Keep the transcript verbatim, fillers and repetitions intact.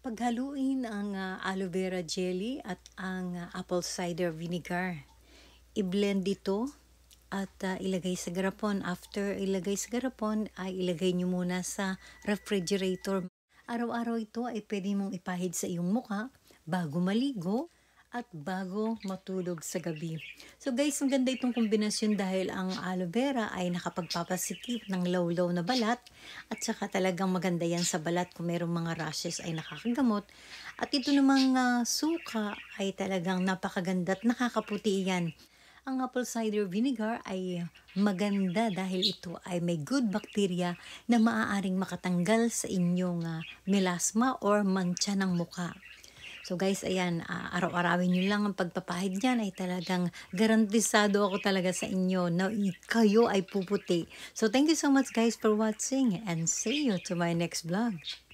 Paghaluin ang ah, aloe vera jelly at ang ah, apple cider vinegar. I-blend ito at ah, ilagay sa garapon. After ilagay sa garapon ay ilagay nyo muna sa refrigerator. Araw-araw ito ay pwede mong ipahid sa iyong muka bago maligo at bago matulog sa gabi. So guys, ang ganda itong kombinasyon dahil ang aloe vera ay nakapagpapasikip ng lawlaw na balat at saka talagang maganda yan sa balat kung merong mga rashes ay nakakagamot. At ito namang ah, suka ay talagang napakaganda at nakakaputi yan. Ang apple cider vinegar ay maganda dahil ito ay may good bacteria na maaaring makatanggal sa inyong ah, melasma or mancha ng muka. So guys, ayan, ah, araw-arawin nyo lang ang pagpapahid niyan ay talagang garantisado ako talaga sa inyo na i- kayo ay puputi. So thank you so much guys for watching and see you to my next vlog.